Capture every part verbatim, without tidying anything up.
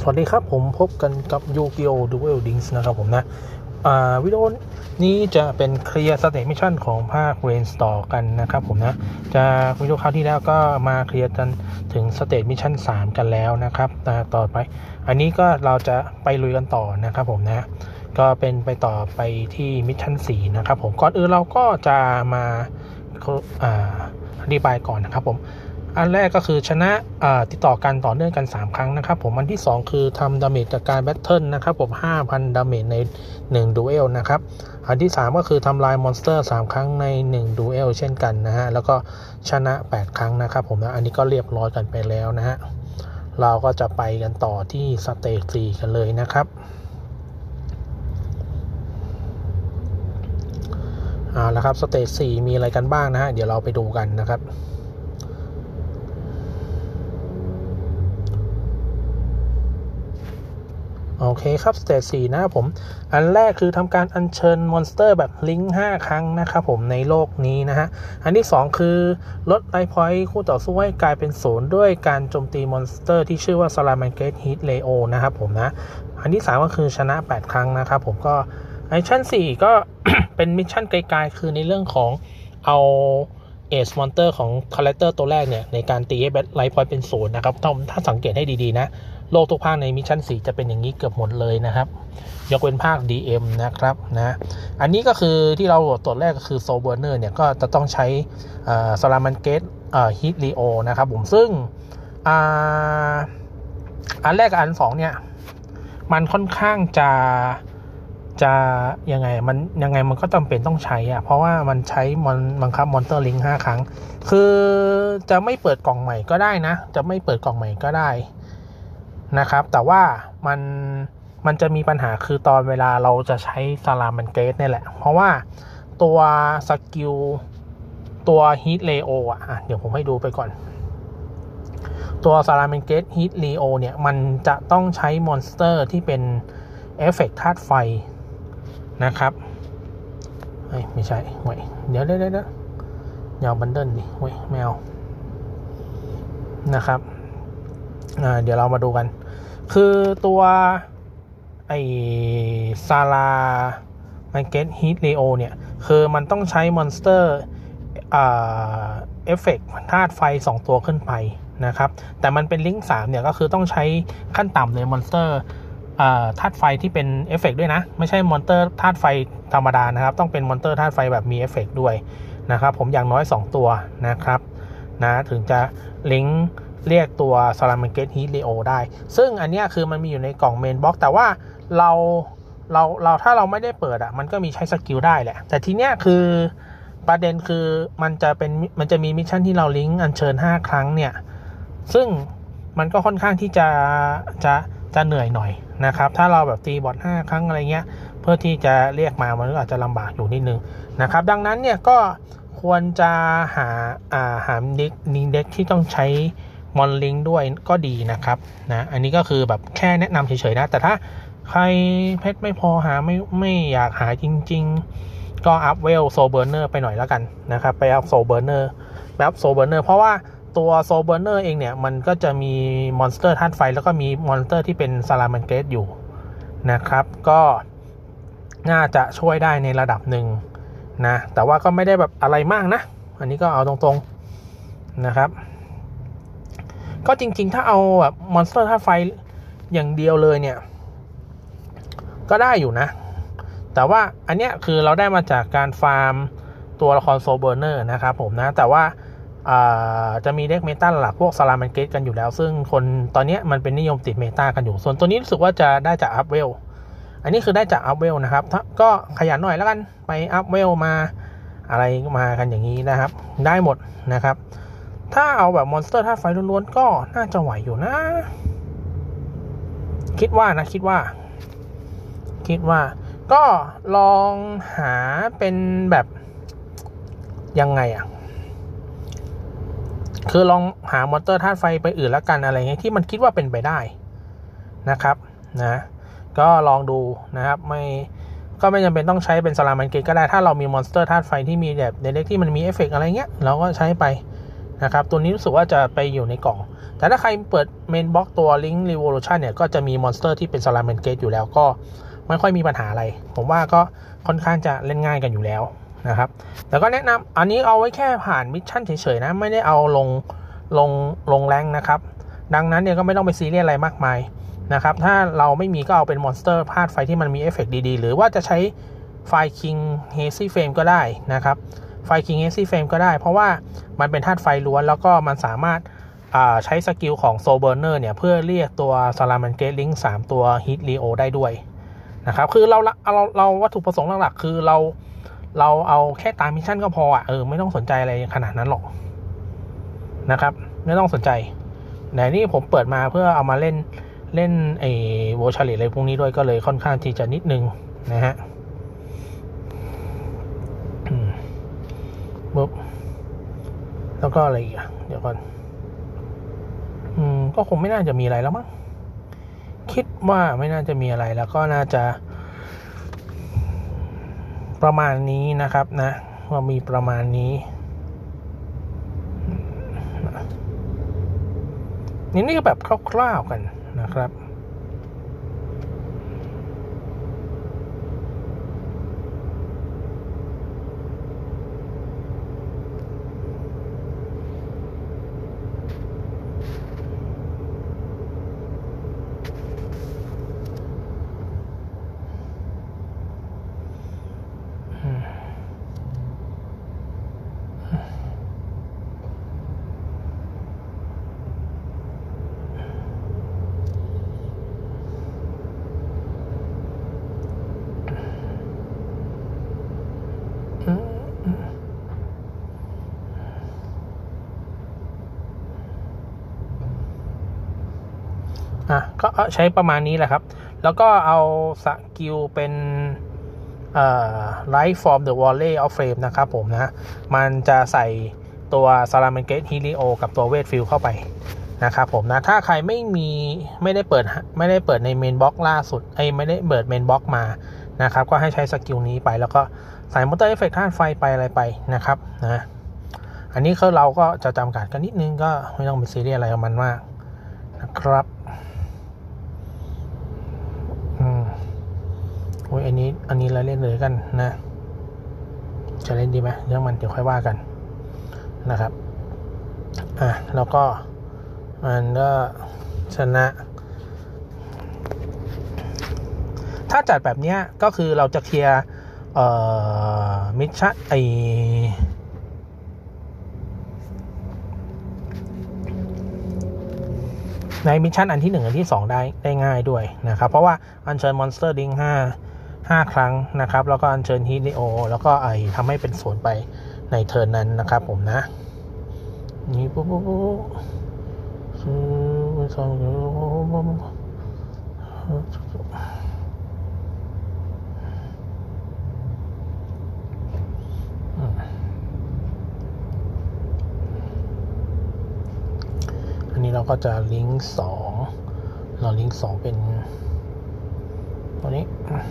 สวัสดีครับผมพบกันกับ Yu-Gi-Oh! Duel Links นะครับผมนะวิดีโอนี้จะเป็นเคลียร์สเตจมิชชั่นของภาค Rainstorm กันนะครับผมนะจากวิดีโอคราวที่แล้วก็มาเคลียร์กันถึงสเตจมิชชั่นสามกันแล้วนะครับต่อไปอันนี้ก็เราจะไปลุยกันต่อนะครับผมนะก็เป็นไปต่อไปที่มิชชั่นสี่นะครับผมก่อนอื่นเราก็จะมาอธิบายก่อนนะครับผมอันแรกก็คือชนะติดต่อกันต่อเนื่องกันสามครั้งนะครับผมอันที่สองคือทำดาเมจจากการแบทเทิลนะครับผม ห้าพัน ดาเมจในหนึ่งดูเอลนะครับอันที่สามก็คือทำลายมอนสเตอร์สามครั้งในหนึ่งดูเอลเช่นกันนะฮะแล้วก็ชนะแปดครั้งนะครับผมนะอันนี้ก็เรียบร้อยกันไปแล้วนะฮะเราก็จะไปกันต่อที่สเตจสี่กันเลยนะครับเอาละครับสเตจสี่มีอะไรกันบ้างนะฮะเดี๋ยวเราไปดูกันนะครับโอเคครับสเตจสี่นะครับผมอันแรกคือทำการอัญเชิญมอนสเตอร์แบบลิงก์ห้าครั้งนะครับผมในโลกนี้นะฮะอันที่สองคือลดไลฟ์พอยต์คู่ต่อสู้ให้กลายเป็นศูนย์ด้วยการโจมตีมอนสเตอร์ที่ชื่อว่า Salamangreat Heat Leo นะครับผมนะอันที่สามก็คือชนะแปดครั้งนะครับผมก็มิชชั่นสี่ก็ เป็นมิชชั่นไกลๆคือในเรื่องของเอาเอสมอนเตอร์ของคาแรคเตอร์ตัวแรกเนี่ยในการตีให้ไลฟ์พอยต์เป็นศูนย์นะครับถ้าถ้าสังเกตให้ดีๆนะโลกทุกภาคในมิชชั่นสี่จะเป็นอย่างนี้เกือบหมดเลยนะครับยกเว้นภาค ดี เอ็ม นะครับนะอันนี้ก็คือที่เราตัวแรกก็คือโซเบอร์เนอร์เนี่ยก็จะต้องใช้ซาลามันเกตฮิตลีโอนะครับผมซึ่งอันแรกกับอันสองเนี่ยมันค่อนข้างจะจะยังไงมันยังไงมันก็จำเป็นต้องใช้อ่ะเพราะว่ามันใช้มันบังคับมอนสเตอร์ลิงก์ห้าครั้งคือจะไม่เปิดกล่องใหม่ก็ได้นะจะไม่เปิดกล่องใหม่ก็ได้นะครับแต่ว่ามันมันจะมีปัญหาคือตอนเวลาเราจะใช้ซาลามันเกตนี่แหละเพราะว่าตัวสกิลตัวฮีทเลโออ่ะเดี๋ยวผมให้ดูไปก่อนตัวซาลามันเกตฮีทเลโอเนี่ยมันจะต้องใช้มอนสเตอร์ที่เป็นเอฟเฟกต์ธาตุไฟนะครับเฮ้ยไม่ใช่เว้ยเดี๋ยวเดี๋ยวเดี๋ยวยาวบันเดิลดิเว้ยแมวนะครับอ่าเดี๋ยวเรามาดูกันคือตัวไอซาลามันเกตฮีทเลโอเนี่ยคือมันต้องใช้มอนสเตอร์อ่าเอฟเฟกต์ธาตุไฟสองตัวขึ้นไปนะครับแต่มันเป็นลิงก์สามเนี่ยก็คือต้องใช้ขั้นต่ำเลยมอนสเตอร์ธาตุไฟที่เป็นเอฟเฟกต์ด้วยนะไม่ใช่มอนสเตอร์ธาตุไฟธรรมดานะครับต้องเป็นมอนสเตอร์ธาตุไฟแบบมีเอฟเฟกต์ด้วยนะครับผมอย่างน้อยสองตัวนะครับนะถึงจะลิงก์เรียกตัว Salamangreat Heat Leo ได้ซึ่งอันนี้คือมันมีอยู่ในกล่องเมนบ็อกแต่ว่าเราเราเราถ้าเราไม่ได้เปิดอ่ะมันก็มีใช้สกิลได้แหละแต่ทีเนี้ยคือประเด็นคือมันจะเป็นมันจะมีมิชชั่นที่เราลิงก์อัญเชิญห้าครั้งเนี่ยซึ่งมันก็ค่อนข้างที่จะจะจะเหนื่อยหน่อยนะครับถ้าเราแบบตีบอทห้าครั้งอะไรเงี้ยเพื่อที่จะเรียกมามันก็อาจจะลำบากอยู่นิดนึงนะครับดังนั้นเนี่ยก็ควรจะหาอ่าหาเด็กลิงเด็กที่ต้องใช้มอนลิงด้วยก็ดีนะครับนะอันนี้ก็คือแบบแค่แนะนำเฉยๆนะแต่ถ้าใครเพชรไม่พอหาไม่ไม่อยากหาจริงๆก็อัพเวลโซเบอร์เนอร์ไปหน่อยแล้วกันนะครับไปอัพโซเบอร์เนอร์ไปอัพโซเบอร์เนอร์เพราะว่าตัวโซเบอร์เนอร์เองเนี่ยมันก็จะมีมอนสเตอร์ธาตุไฟแล้วก็มีมอนสเตอร์ที่เป็นซาลามันเกตอยู่นะครับก็น่าจะช่วยได้ในระดับหนึ่งนะแต่ว่าก็ไม่ได้แบบอะไรมากนะอันนี้ก็เอาตรงๆนะครับก็จริงๆถ้าเอาแบบมอนสเตอร์ธาตุไฟอย่างเดียวเลยเนี่ยก็ได้อยู่นะแต่ว่าอันเนี้ยคือเราได้มาจากการฟาร์มตัวละครโซเบอร์เนอร์นะครับผมนะแต่ว่าจะมีเด็กเมตาหลักพวกซาลามันเกตกันอยู่แล้วซึ่งคนตอนนี้มันเป็นนิยมติดเมตากันอยู่ส่วนตัวนี้รู้สึกว่าจะได้จากอัพเวลอันนี้คือได้จากอัพเวลนะครับก็ขยันหน่อยแล้วกันไปอัพเวลมาอะไรมากันอย่างนี้นะครับได้หมดนะครับถ้าเอาแบบมอนสเตอร์ธาตุไฟล้วนๆก็น่าจะไหวอยู่นะคิดว่านะคิดว่าคิดว่าก็ลองหาเป็นแบบยังไงอ่ะคือลองหามอนสเตอร์ธาตุไฟไปอื่นแล้วกันอะไรเงี้ยที่มันคิดว่าเป็นไปได้นะครับนะก็ลองดูนะครับไม่ก็ไม่จำเป็นต้องใช้เป็นซาลามันเกตก็ได้ถ้าเรามีมอนสเตอร์ธาตุไฟที่มีแบบในเด็กที่มันมีเอฟเฟกต์อะไรเงี้ยเราก็ใช้ไปนะครับตัวนี้รู้สึกว่าจะไปอยู่ในกล่องแต่ถ้าใครเปิดเมนบล็อกตัว Link Revolution เนี่ยก็จะมีมอนสเตอร์ที่เป็น Salamander Gate อยู่แล้วก็ไม่ค่อยมีปัญหาอะไรผมว่าก็ค่อนข้างจะเล่นง่ายกันอยู่แล้วนะครับแต่ก็แนะนำอันนี้เอาไว้แค่ผ่านมิชชั่นเฉยๆนะไม่ได้เอาลงลงลงแรงนะครับดังนั้นเนี่ยก็ไม่ต้องไปซีเรียสอะไรมากมายนะครับถ้าเราไม่มีก็เอาเป็นมอนสเตอร์พาดไฟที่มันมีเอฟเฟกต์ดีๆหรือว่าจะใช้ไฟ King Hazy Flame ก็ได้นะครับไฟ King Hazy Flame ก็ได้เพราะว่ามันเป็นธาตุไฟล้วนแล้วก็มันสามารถใช้สกิลของ Soul Burner เนี่ยเพื่อเรียกตัว Salamander Gate Link สามตัว Hit Leo ได้ด้วยนะครับคือเราเราเราวัตถุประสงค์หลักๆคือเราเราเอาแค่ตามมิชชั่นก็พออ่ะเออไม่ต้องสนใจอะไรขนาดนั้นหรอกนะครับไม่ต้องสนใจแต่นี่ผมเปิดมาเพื่อเอามาเล่นเล่นไอ้โวชาเลตอะไรพวกนี้ด้วยก็เลยค่อนข้างที่จะนิดนึงนะฮะปุ๊บแล้วก็อะไรอีกเดี๋ยวก่อนอืมก็คงไม่น่าจะมีอะไรแล้วมั้งคิดว่าไม่น่าจะมีอะไรแล้วก็น่าจะประมาณนี้นะครับนะว่ามีประมาณนี้นี่นี่ก็แบบคร่าวๆกันนะครับอ่ะก็ใช้ประมาณนี้แหละครับแล้วก็เอาสกิลเป็นเอ่อ Light from the Valley of Flame นะครับผมนะมันจะใส่ตัว Salamander Gate Helio กับตัว Wave Field เข้าไปนะครับผมนะถ้าใครไม่มีไม่ได้เปิดไม่ได้เปิดในเมนบล็อกล่าสุดไอ้ไม่ได้เปิดเมนบล็อกมานะครับก็ให้ใช้สกิลนี้ไปแล้วก็ใส่มอเตอร์เอฟเฟกต์ธาตุไฟไปอะไรไปนะครับนะอันนี้คือเราก็จะจำกัดกันนิดนึงก็ไม่ต้องไปซีเรียสอะไรกับมันมากนะครับอืมโอ้ยอันนี้อันนี้เราเล่นเลยกันนะจะเล่นดีไหมเรื่องมันเดี๋ยวค่อยว่ากันนะครับอ่ะแล้วก็มันก็ชนะถ้าจัดแบบนี้ก็คือเราจะเคลียร์เอ่อมิชชั่นไอในมิชชั่นอันที่หนึ่งอันที่สองได้ได้ง่ายด้วยนะครับเพราะว่าอัญเชิญมอนสเตอร์ดิงห้าห้าครั้งนะครับแล้วก็อัญเชิญฮีลิโอแล้วก็ไอทำให้เป็นศูนย์ไปในเทิร์นนั้นนะครับผมนะนี่ปุ๊บปุ๊บปุ๊บสองอันนี้เราก็จะลิงก์สองเราลิงก์สองเป็นตัวนี้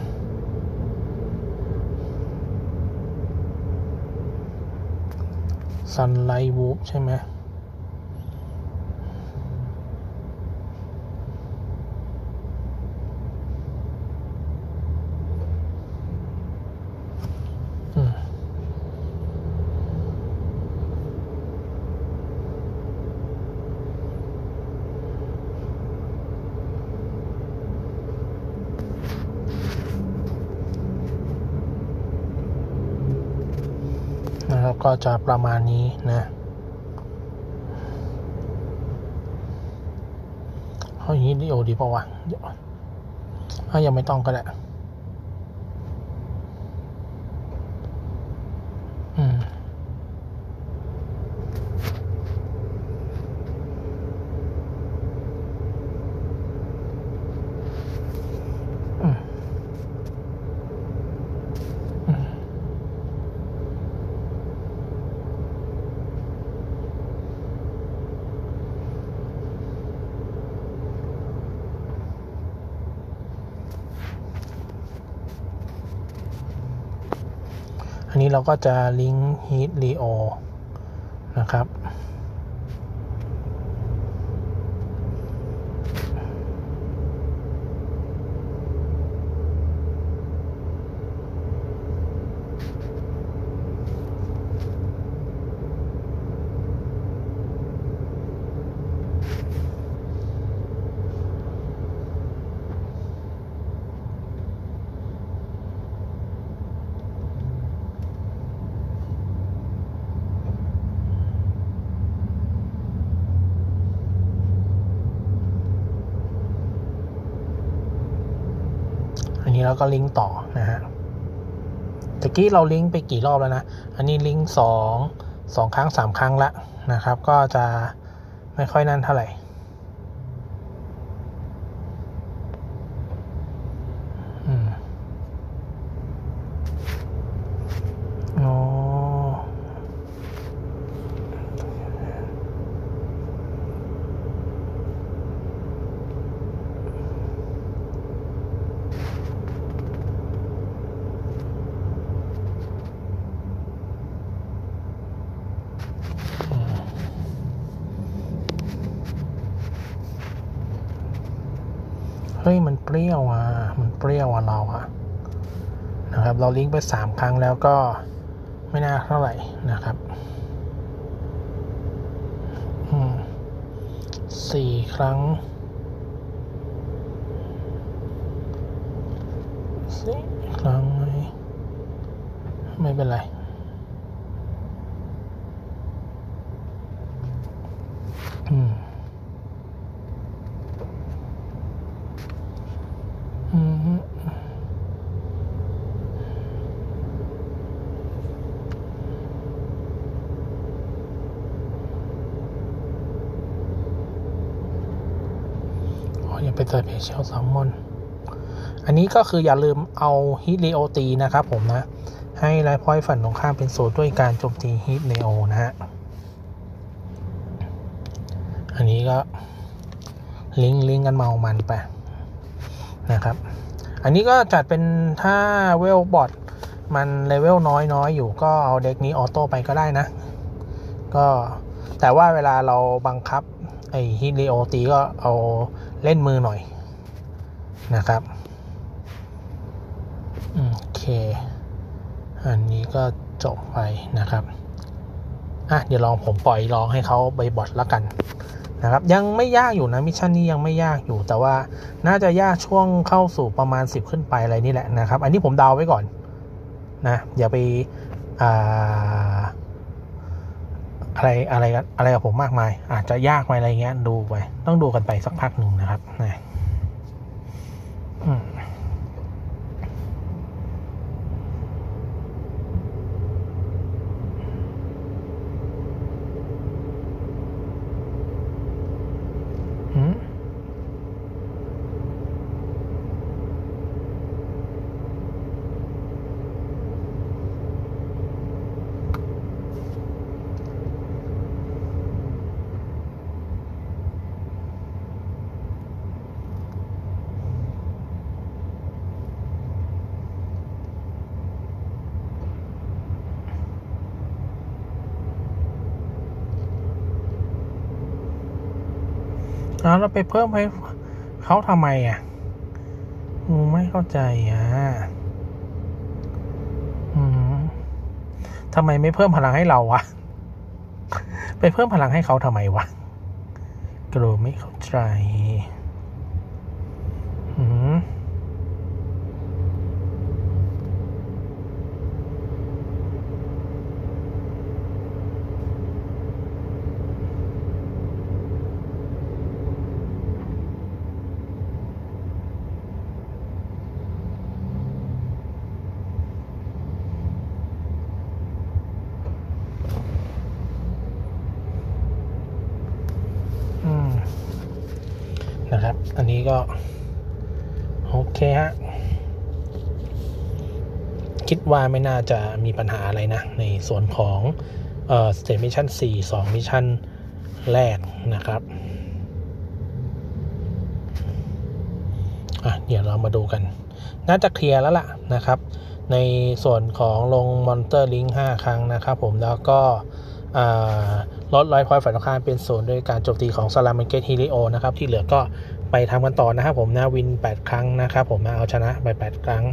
ซันไลท์วูฟใช่ไหมนะครับก็จะประมาณนี้นะเอาอย่างนี้ดีโอดีป่าวะถ้ายังไม่ต้องก็ได้อืมอืมอันนี้เราก็จะลิงก์ฮีทลีโอนะครับนนี้เราก็ลิงก์ต่อนะฮะตะกี้เราลิงก์ไปกี่รอบแล้วนะอันนี้ลิงก์สองสองครั้งสามครั้งละนะครับก็จะไม่ค่อยนั่นเท่าไหร่อืมอ๋อเฮ้ยมันเปรี้ยวอ่ะมันเปรี้ยวอ่ะเราอ่ะนะครับเราลิงก์ไปสามครั้งแล้วก็ไม่น่าเท่าไหร่นะครับอืมสี่ครั้งสี่ครั้งไม่เป็นไรอืมอืมอย่าไปใส่เพจเชลแซลมอนอันนี้ก็คืออย่าลืมเอาฮีทเลโอตีนะครับผมนะให้ไลฟ์พอยต์ฝั่งตรงข้ามเป็นศูนย์ด้วยการโจมตีฮีทเลโอนะฮะอันนี้ก็ลิงก์ลิงก์กันเมามันไปนะครับอันนี้ก็จัดเป็นถ้าเวลบอทมันเลเวลน้อยน้อยอยู่ก็เอาเด็กนี้ออโต้ไปก็ได้นะก็แต่ว่าเวลาเราบังคับไอ้ฮีทเลโอตีก็เอาเล่นมือหน่อยนะครับโอเคอันนี้ก็จบไปนะครับอ่ะเดี๋ยวลองผมปล่อยลองให้เขาไปบอทละกันนะครับยังไม่ยากอยู่นะมิชชั่นนี้ยังไม่ยากอยู่แต่ว่าน่าจะยากช่วงเข้าสู่ประมาณสิบขึ้นไปอะไรนี่แหละนะครับอันนี้ผมเดาไว้ก่อนนะอย่าไปอ่าอะไรอะไรอะไรกับผมมากมายอาจจะยากไหมอะไรเงี้ยดูไปต้องดูกันไปสักพักหนึ่งนะครับนะอืมอืมแล้วเราไปเพิ่มให้เขาทำไมอ่ะไม่เข้าใจอ่ะอืมทำไมไม่เพิ่มพลังให้เราวะไปเพิ่มพลังให้เขาทำไมวะกลัวไม่เข้าใจอืมนะครับอันนี้ก็โอเคฮะคิดว่าไม่น่าจะมีปัญหาอะไรนะในส่วนของเอ่อ State Mission สี่ สองมิชชั่นแรกนะครับอ่ะเดี๋ยวเรามาดูกันน่าจะเคลียร์แล้วล่ะนะครับในส่วนของลงมอนเตอร์ลิงก์ห้าครั้งนะครับผมแล้วก็ลดร้อยพอยต์ฝ่ายตรงข้ามเป็นศูนย์ด้วยการโจมตีของซาลามันเกตฮิลิโอนะครับที่เหลือก็ไปทำกันต่อนะครับผมนะวินแปดครั้งนะครับผมนะเอาชนะไปแปดครั้ง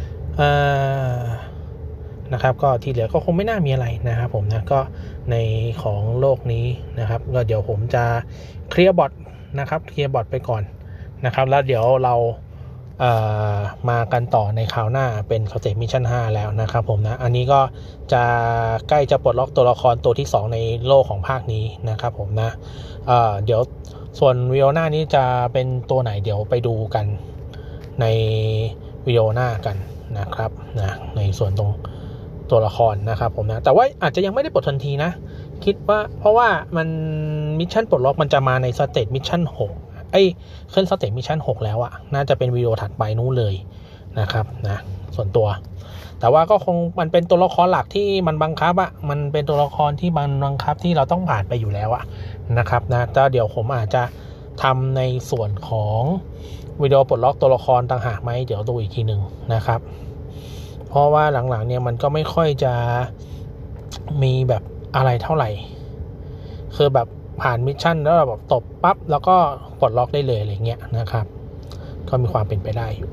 นะครับก็ที่เหลือก็คงไม่น่ามีอะไรนะครับผมนะก็ในของโลกนี้นะครับก็เดี๋ยวผมจะเคลียร์บอทนะครับเคลียร์บอทไปก่อนนะครับแล้วเดี๋ยวเรามากันต่อในคราวหน้าเป็นสเตจมิชชั่นห้าแล้วนะครับผมนะอันนี้ก็จะใกล้จะปลดล็อกตัวละครตัวที่สองในโลกของภาคนี้นะครับผมนะเอ่อเดี๋ยวส่วนวิโอน่านี้จะเป็นตัวไหนเดี๋ยวไปดูกันในวิดีโอหน้ากันนะครับนะในส่วนตรงตัวละครนะครับผมนะแต่ว่าอาจจะยังไม่ได้ปลดทันทีนะคิดว่าเพราะว่ามันมิชชั่นปลดล็อกมันจะมาในสเตจมิชชั่นหกไอ้ขึ้นสเตจมิชชั่นหกแล้วอะน่าจะเป็นวิดีโอถัดไปนู้นเลยนะครับนะส่วนตัวแต่ว่าก็คงมันเป็นตัวละครหลักที่มันบังคับอะมันเป็นตัวละครที่มันบังคับที่เราต้องผ่านไปอยู่แล้วอะนะครับนะแต่เดี๋ยวผมอาจจะทำในส่วนของวิดีโอปลดล็อกตัวละครต่างหากไหมเดี๋ยวดูอีกทีหนึ่งนะครับเพราะว่าหลังๆเนี่ยมันก็ไม่ค่อยจะมีแบบอะไรเท่าไหร่คือแบบผ่านมิชชั่นแล้วเราแบบตบปั๊บแล้วก็ปลดล็อกได้เลยอะไรเงี้ยนะครับก็มีความเป็นไปได้อยู่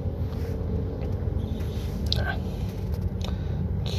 โอเค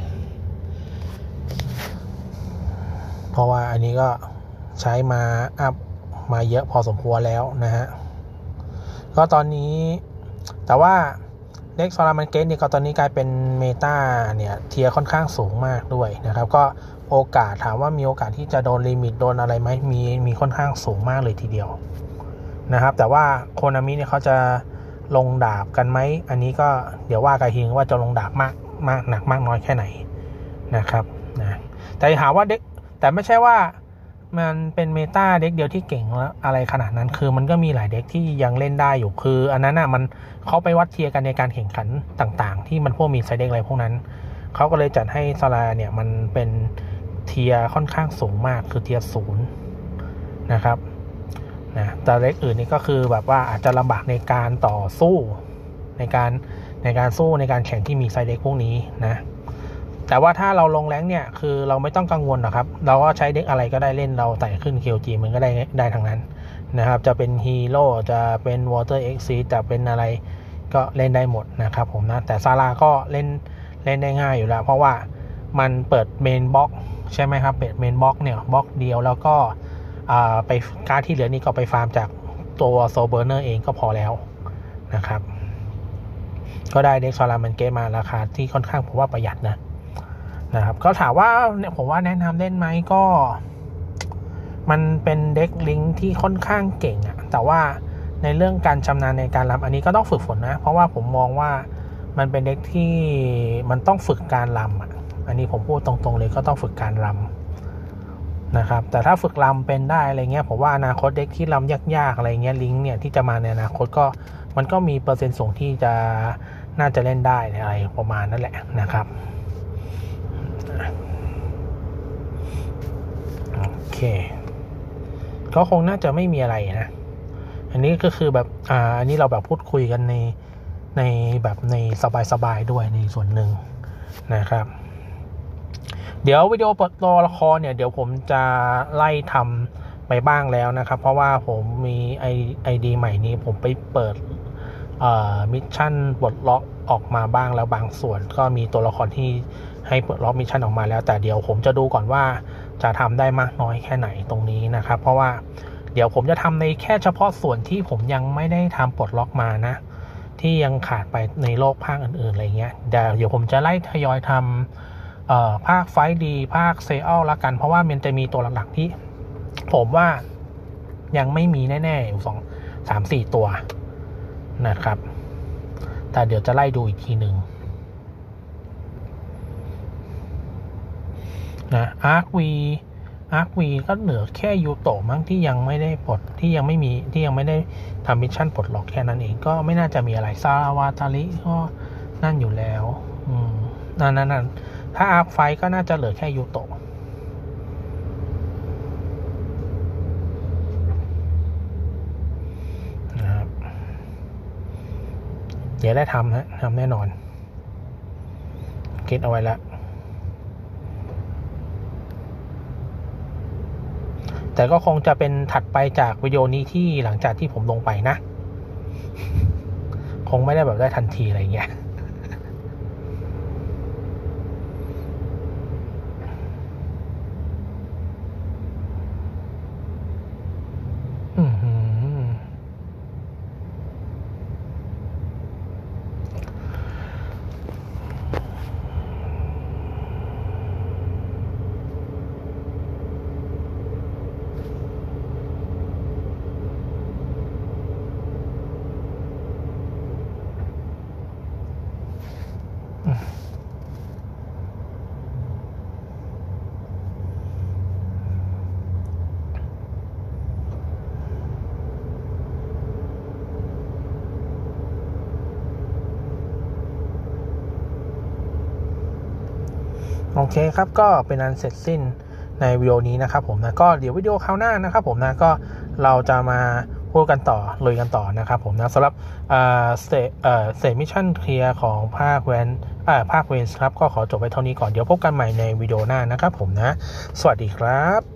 เพราะว่าอันนี้ก็ใช้มาอัพมาเยอะพอสมควรแล้วนะฮะก็ตอนนี้แต่ว่าเด็กซาลามันเกตเนี่ยก็ตอนนี้กลายเป็นเมตาเนี่ยเทียร์ค่อนข้างสูงมากด้วยนะครับก็โอกาสถามว่ามีโอกาสที่จะโดนลิมิตโดนอะไรไหมมีมีค่อนข้างสูงมากเลยทีเดียวนะครับแต่ว่าโคนามิเนี่ยเขาจะลงดาบกันไหมอันนี้ก็เดี๋ยวว่ากันทีว่าจะลงดาบมากมากหนักมากน้อยแค่ไหนนะครับนะแต่ถามว่าเด็กแต่ไม่ใช่ว่ามันเป็นเมตาเด็กเดียวที่เก่งแล้วอะไรขนาดนั้นคือมันก็มีหลายเด็กที่ยังเล่นได้อยู่คืออันนั้นน่ะมันเขาไปวัดเทียร์กันในการแข่งขันต่างๆที่มันพวกมีไซเด็กอะไรพวกนั้นเขาก็เลยจัดให้ซาลาเนี่ยมันเป็นเทียร์ค่อนข้างสูงมากคือเทียร์ศูนย์นะครับนะแต่เด็กอื่นนี่ก็คือแบบว่าอาจจะลำบากในการต่อสู้ในการในการสู้ในการแข่งที่มีไซเด็กพวกนี้นะแต่ว่าถ้าเราลงแรงเนี่ยคือเราไม่ต้องกังวลหรอกครับเราก็ใช้เด็กอะไรก็ได้เล่นเราไต่ขึ้น เค โอ จี มันก็ได้ได้ทั้งนั้นนะครับจะเป็นฮีโร่จะเป็นวอเตอร์เอ็กซีจะเป็นอะไรก็เล่นได้หมดนะครับผมนะแต่ซาร่าก็เล่นเล่นได้ง่ายอยู่แล้วเพราะว่ามันเปิดเมนบล็อกใช่ไหมครับเปิดเมนบล็อกเนี่ยบล็อกเดียวแล้วก็ไปการที่เหลือนี่ก็ไปฟาร์มจากตัวโซเบอร์เนอร์เองก็พอแล้วนะครับก็ได้เด็กซาร่ามันเกตมาราคาที่ค่อนข้างผมว่าประหยัดนะนะครับก็ถามว่าเนี่ยผมว่าแนะนำเล่นไหมก็มันเป็นเด็กลิงก์ที่ค่อนข้างเก่งอะแต่ว่าในเรื่องการชำนาญในการรำอันนี้ก็ต้องฝึกฝนนะเพราะว่าผมมองว่ามันเป็นเด็กที่มันต้องฝึกการรำอะอันนี้ผมพูดตรงๆเลยก็ต้องฝึกการรำนะครับแต่ถ้าฝึกรำเป็นได้อะไรเงี้ยผมว่าอนาคตเด็กที่รำยากๆอะไรเงี้ยลิงก์เนี่ยที่จะมาในอนาคตก็มันก็มีเปอร์เซ็นต์สูงที่จะน่าจะเล่นได้อะไรประมาณนั้นแหละนะครับโอเคก็คงน่าจะไม่มีอะไรนะอันนี้ก็คือแบบอ่าอันนี้เราแบบพูดคุยกันในในแบบในสบายๆด้วยในส่วนหนึ่งนะครับเดี๋ยววิดีโอเปิดตัวละครเนี่ยเดี๋ยวผมจะไล่ทำไปบ้างแล้วนะครับเพราะว่าผมมีไอไอดีใหม่นี้ผมไปเปิดเอ่อมิชชั่นปลดล็อกออกมาบ้างแล้วบางส่วนก็มีตัวละครที่ให้ปลดล็อกมิชชั่นออกมาแล้วแต่เดี๋ยวผมจะดูก่อนว่าจะทำได้มากน้อยแค่ไหนตรงนี้นะครับเพราะว่าเดี๋ยวผมจะทำในแค่เฉพาะส่วนที่ผมยังไม่ได้ทำปลดล็อกมานะที่ยังขาดไปในโลกภาคอื่นๆอะไรเงี้ยเดี๋ยวเดี๋ยวผมจะไล่ทยอยทำเอ่อภาคไฟดีภาคเซอัลละกันเพราะว่ามันจะมีตัวหลักๆที่ผมว่ายังไม่มีแน่ๆอยู่สองสามสี่ตัวนะครับแต่เดี๋ยวจะไล่ดูอีกทีหนึ่งนะอาร์ควีอาร์ควีก็เหลือแค่ยูโตะมั้งที่ยังไม่ได้ปลดที่ยังไม่มีที่ยังไม่ได้ทำมิชชั่นปลดล็อกแค่นั้นเองก็ไม่น่าจะมีอะไรซาวาตาริก็นั่นอยู่แล้วอืมนั่นนั่นถ้าอาร์คไฟก็น่าจะเหลือแค่ยูโตะนะครับเดี๋ยวได้ทำฮะทำแน่นอนคิดเอาไว้แล้วแต่ก็คงจะเป็นถัดไปจากวิดีโอนี้ที่หลังจากที่ผมลงไปนะคงไม่ได้แบบได้ทันทีอะไรเงี้ยโอเคครับก็เป็นอันเสร็จสิ้นในวิดีโอนี้นะครับผมนะก็เดี๋ยววิดีโอคราวหน้านะครับผมนะก็เราจะมาพูดกันต่อเลยกันต่อนะครับผมนะสำหรับเอ่อสเตเอ่อสเตมิชชั่นเคลียร์ของภาคแวนเอ่อภาคเวนส์ครับก็ขอจบไว้เท่านี้ก่อนเดี๋ยวพบกันใหม่ในวิดีโอหน้านะครับผมนะสวัสดีครับ